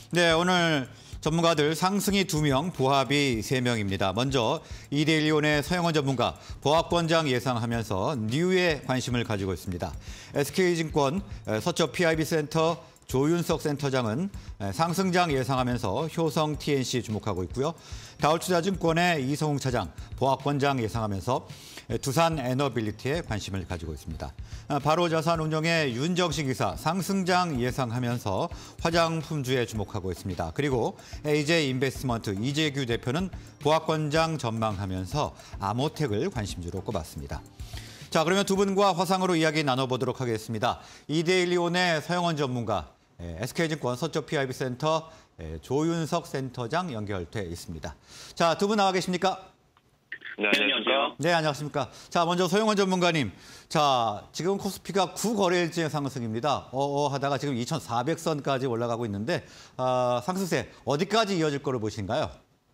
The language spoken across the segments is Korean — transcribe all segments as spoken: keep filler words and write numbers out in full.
네, 오늘 전문가들 상승이 두 명, 보합이 세 명입니다. 먼저 이데일리온의 서영원 전문가, 보합권장 예상하면서 뉴에 관심을 가지고 있습니다. 에스케이증권 서초 피아이비센터 조윤석 센터장은 상승장 예상하면서 효성 티엔씨 주목하고 있고요. 다울투자증권의 이성웅 차장, 보합권장 예상하면서 두산 에너빌리티에 관심을 가지고 있습니다. 바로자산운용의 윤정식 이사 상승장 예상하면서 화장품주에 주목하고 있습니다. 그리고 에이제이인베스트먼트 이재규 대표는 보합권장 전망하면서 아모텍을 관심주로 꼽았습니다. 자, 그러면 두 분과 화상으로 이야기 나눠보도록 하겠습니다. 이데일리온의 서영원 전문가, 에스케이증권 서초 피아이비센터 조윤석 센터장 연결돼 있습니다. 자, 두 분 나와 계십니까? 네, 안녕하세요. 네, 안녕하십니까. 자, 먼저 서영원 전문가님. 자, 지금 코스피가 구 거래일째 상승입니다. 어어 하다가 지금 이천사백 선까지 올라가고 있는데 어, 상승세 어디까지 이어질 거로 보신가요?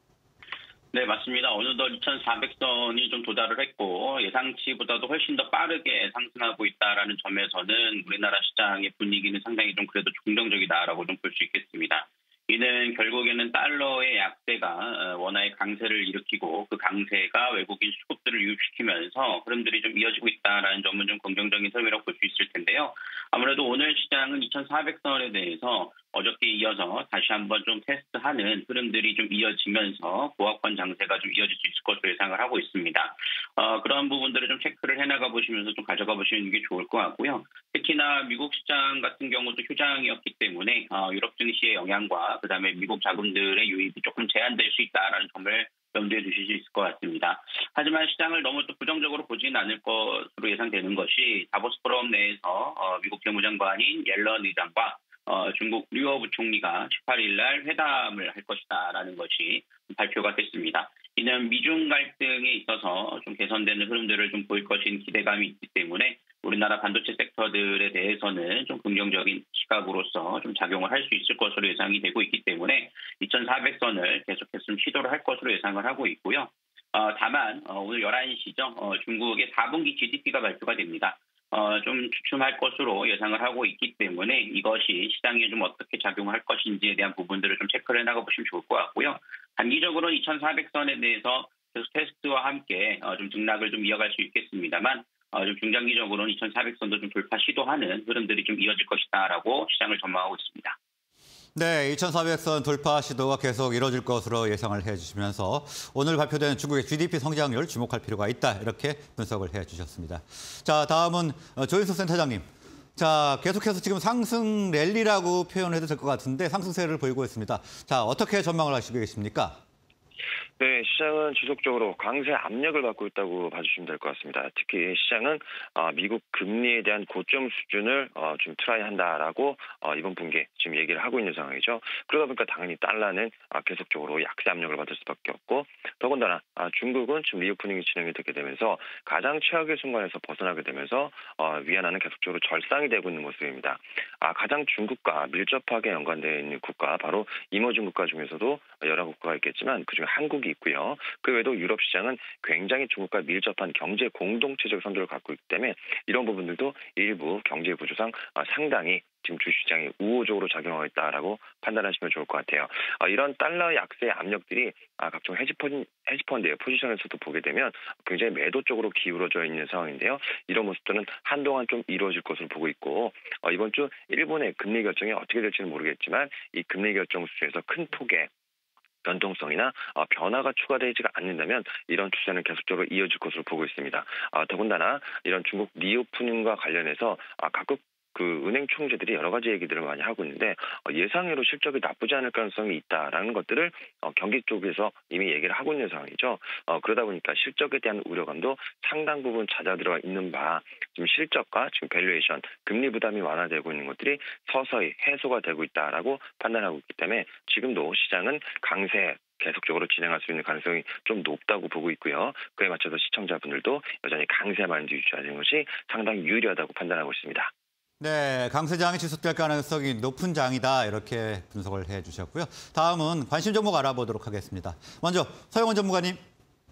네, 맞습니다. 어느덧 이천사백 선이 좀 도달을 했고 예상치보다도 훨씬 더 빠르게 상승하고 있다는 점에서는 우리나라 시장의 분위기는 상당히 좀 그래도 긍정적이다라고 좀 볼 수 있겠습니다. 이는 결국에는 달러의 약세가 원화의 강세를 일으키고 그 강세가 외국인 수급들을 유입시키면서 흐름들이 좀 이어지고 있다는 점은 좀 긍정적인 흐름이라고 볼 수 있을 텐데요. 아무래도 오늘 시장은 이천사백 선에 대해서 어저께 이어서 다시 한번 좀 테스트하는 흐름들이 좀 이어지면서 보합권 장세가 좀 이어질 수 있을 것으로 예상을 하고 있습니다. 어, 그런 부분들을 좀 체크를 해나가 보시면서 좀 가져가 보시는 게 좋을 것 같고요. 특히나 미국 시장 같은 경우도 휴장이었기 때문에 어, 유럽 증시의 영향과 그다음에 미국 자금들의 유입이 조금 제한될 수 있다는 점을 염두에 두실 수 있을 것 같습니다. 하지만 시장을 너무 또 부정적으로 보지는 않을 것으로 예상되는 것이 다보스 포럼 내에서 어, 미국 재무장관인 옐런 의장과 어, 중국 류어 부총리가 십팔 일 날 회담을 할 것이다라는 것이 발표가 됐습니다. 이는 미중 갈등에 있어서 좀 개선되는 흐름들을 좀 보일 것인 기대감이 있기 때문에 우리나라 반도체 섹터들에 대해서는 좀 긍정적인 시각으로서 좀 작용을 할 수 있을 것으로 예상이 되고 있기 때문에 이천사백 선을 계속해서 좀 시도를 할 것으로 예상을 하고 있고요. 어, 다만 어, 오늘 열한 시죠. 어, 중국의 사 분기 지디피가 발표가 됩니다. 어, 좀 주춤할 것으로 예상을 하고 있기 때문에 이것이 시장에 좀 어떻게 작용할 것인지에 대한 부분들을 좀 체크를 해나가 보시면 좋을 것 같고요. 단기적으로 이천사백 선에 대해서 계속 테스트와 함께 어, 좀 등락을 좀 이어갈 수 있겠습니다만 어, 좀 중장기적으로는 이천사백 선도 좀 돌파 시도하는 흐름들이 좀 이어질 것이다라고 시장을 전망하고 있습니다. 네, 이천사백 선 돌파 시도가 계속 이뤄질 것으로 예상을 해주시면서 오늘 발표된 중국의 지디피 성장률 주목할 필요가 있다 이렇게 분석을 해주셨습니다. 자, 다음은 조윤석 센터장님. 자, 계속해서 지금 상승 랠리라고 표현해도 될 것 같은데 상승세를 보이고 있습니다. 자, 어떻게 전망을 하시고 계십니까? 네, 시장은 지속적으로 강세 압력을 받고 있다고 봐주시면 될 것 같습니다. 특히 시장은 미국 금리에 대한 고점 수준을 좀 트라이한다라고 이번 분기에 지금 얘기를 하고 있는 상황이죠. 그러다 보니까 당연히 달러는 계속적으로 약세 압력을 받을 수밖에 없고 더군다나 중국은 지금 리오프닝이 진행이 되게 되면서 가장 최악의 순간에서 벗어나게 되면서 위안화는 계속적으로 절상이 되고 있는 모습입니다. 가장 중국과 밀접하게 연관되어 있는 국가 바로 이머징 국가 중에서도 여러 국가가 있겠지만 그중에 한국이 있고요. 그 외에도 유럽 시장은 굉장히 중국과 밀접한 경제 공동체적 선도를 갖고 있기 때문에 이런 부분들도 일부 경제 구조상 상당히 지금 주시장이 우호적으로 작용하고 있다라고 판단하시면 좋을 것 같아요. 이런 달러 약세 압력들이 각종 헤지펀드, 헤지펀드의 포지션에서도 보게 되면 굉장히 매도 쪽으로 기울어져 있는 상황인데요. 이런 모습들은 한동안 좀 이루어질 것으로 보고 있고 이번 주 일본의 금리 결정이 어떻게 될지는 모르겠지만 이 금리 결정 수준에서 큰 폭의 변동성이나 변화가 추가되지가 않는다면 이런 추세는 계속적으로 이어질 것으로 보고 있습니다. 더군다나 이런 중국 리오프닝과 관련해서 각국 그 은행 총재들이 여러 가지 얘기들을 많이 하고 있는데 예상외로 실적이 나쁘지 않을 가능성이 있다라는 것들을 경기 쪽에서 이미 얘기를 하고 있는 상황이죠. 그러다 보니까 실적에 대한 우려감도 상당 부분 잦아들어 있는 바 지금 실적과 지금 밸류에이션, 금리 부담이 완화되고 있는 것들이 서서히 해소가 되고 있다라고 판단하고 있기 때문에 지금도 시장은 강세 계속적으로 진행할 수 있는 가능성이 좀 높다고 보고 있고요. 그에 맞춰서 시청자분들도 여전히 강세 마인드 유지하는 것이 상당히 유리하다고 판단하고 있습니다. 네, 강세장이 지속될 가능성이 높은 장이다 이렇게 분석을 해주셨고요. 다음은 관심 종목 알아보도록 하겠습니다. 먼저 서영원 전문가님.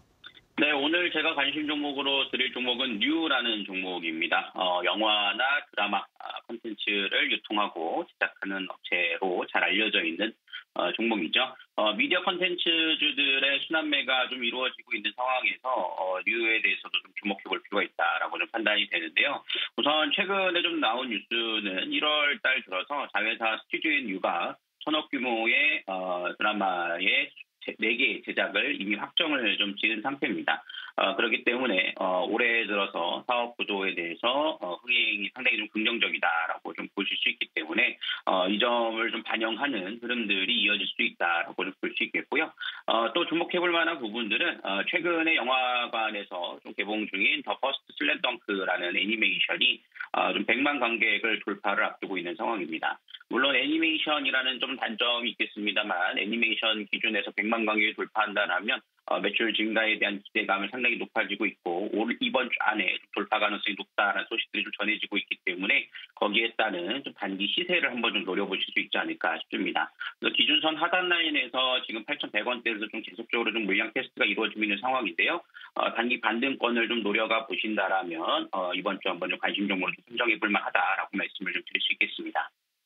네, 오늘 제가 관심 종목으로 드릴 종목은 뉴라는 종목입니다. 어, 영화나 드라마 아, 콘텐츠를 유통하고 제작하는 업체로 잘 알려져 있는 어, 종목이죠. 어, 미디어 콘텐츠주들의 순환매가 좀 이루어지고 있는 상황에서 어, 뉴에 대해서도 좀 주목해 볼 필요가 있다라고 좀 판단이 되는데요. 우선 최근에 좀 나온 뉴스는 일월 달 들어서 자회사 스튜디오인 뉴가 천억 규모의 어, 드라마의 네 개 제작을 이미 확정을 좀 지은 상태입니다. 어, 그렇기 때문에 어, 올해 들어서 사업 구조에 대해서 어, 흥행이 상당히 좀 긍정적이다라고 좀 보실 수 있기 때문에 어, 이 점을 좀 반영하는 흐름들이 이어질 수 있다라고 좀 볼 수 있겠고요. 어, 또 주목해볼 만한 부분들은 어, 최근에 영화관에서 좀 개봉 중인 더 퍼스트 슬램덩크라는 애니메이션이 어, 좀 백만 관객을 돌파를 앞두고 있는 상황입니다. 물론 애니메이션이라는 좀 단점이 있겠습니다만 애니메이션 기준에서 백만 관객을 돌파한다면 어, 매출 증가에 대한 기대감은 상당히 높아지고 있고 올 이번 주 안에 돌파 가능성이 높다라는 소식들이 좀 전해지고 있기 때문에 거기에 따른 좀 단기 시세를 한번 좀 노려보실 수 있지 않을까 싶습니다. 그래서 기준선 하단 라인에서 지금 팔천백 원대에서 좀 계속적으로 좀 물량 테스트가 이루어지고 있는 상황인데요. 어, 단기 반등권을 좀 노려가 보신다라면 어, 이번 주 한번 좀 관심 종목을 좀 선정해 볼 만하다라고 말씀을 좀 드릴 수 있겠습니다.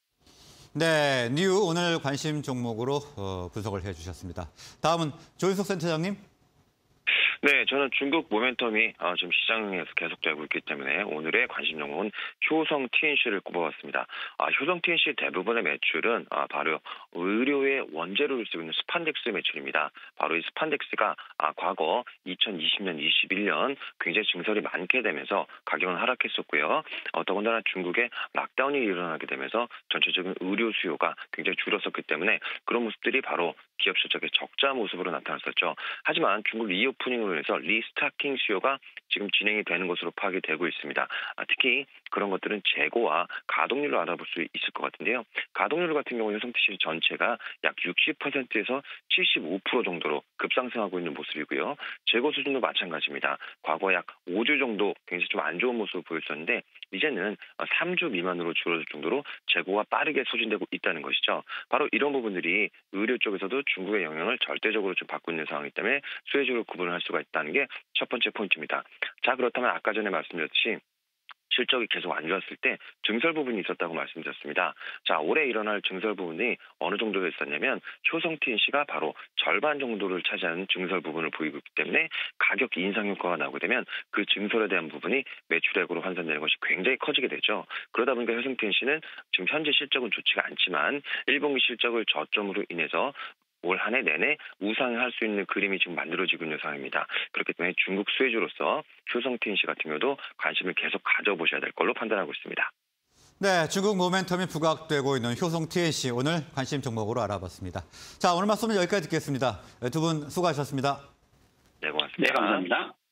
네, 뉴 오늘 관심 종목으로 어, 분석을 해주셨습니다. 다음은 조윤석 센터장님. 네, 저는 중국 모멘텀이 어, 지금 시장에서 계속되고 있기 때문에 오늘의 관심 종목은 효성 티엔씨를 꼽아봤습니다. 아, 효성 티엔씨 대부분의 매출은 아, 바로 의료의 원재료를 쓰고 있는 스판덱스 매출입니다. 바로 이 스판덱스가 아, 과거 이천이십 년, 이십일 년 굉장히 증설이 많게 되면서 가격은 하락했었고요. 어, 더군다나 중국에 락다운이 일어나게 되면서 전체적인 의료 수요가 굉장히 줄었었기 때문에 그런 모습들이 바로 기업 실적의 적자 모습으로 나타났었죠. 하지만 중국 리오프닝으로 해서 리스타킹 수요가 지금 진행이 되는 것으로 파악이 되고 있습니다. 아, 특히 그런 것들은 재고와 가동률을 알아볼 수 있을 것 같은데요. 가동률 같은 경우 효성티씨 전체가 약 육십 퍼센트에서 칠십오 퍼센트 정도로 급상승하고 있는 모습이고요. 재고 수준도 마찬가지입니다. 과거 약 오 주 정도 굉장히 좀 안 좋은 모습을 보였었는데 이제는 삼 주 미만으로 줄어들 정도로 재고가 빠르게 소진되고 있다는 것이죠. 바로 이런 부분들이 의료 쪽에서도 중국의 영향을 절대적으로 좀 받고 있는 상황이기 때문에 수혜적으로 구분을 할 수가 있다는 게 첫 번째 포인트입니다. 자, 그렇다면 아까 전에 말씀드렸듯이 실적이 계속 안 좋았을 때 증설 부분이 있었다고 말씀드렸습니다. 자, 올해 일어날 증설 부분이 어느 정도로 있었냐면 효성 티엔씨가 바로 절반 정도를 차지하는 증설 부분을 보이고 있기 때문에 가격 인상 효과가 나오게 되면 그 증설에 대한 부분이 매출액으로 환산되는 것이 굉장히 커지게 되죠. 그러다 보니까 효성 티엔씨는 지금 현재 실적은 좋지가 않지만 일 분기 실적을 저점으로 인해서 올 한 해 내내 우상할 수 있는 그림이 지금 만들어지고 있는 상황입니다. 그렇기 때문에 중국 수혜주로서 효성 티엔씨 같은 경우도 관심을 계속 가져보셔야 될 걸로 판단하고 있습니다. 네, 중국 모멘텀이 부각되고 있는 효성 티엔씨 오늘 관심 종목으로 알아봤습니다. 자, 오늘 말씀은 여기까지 듣겠습니다. 두 분 수고하셨습니다. 네, 고맙습니다. 네, 감사합니다.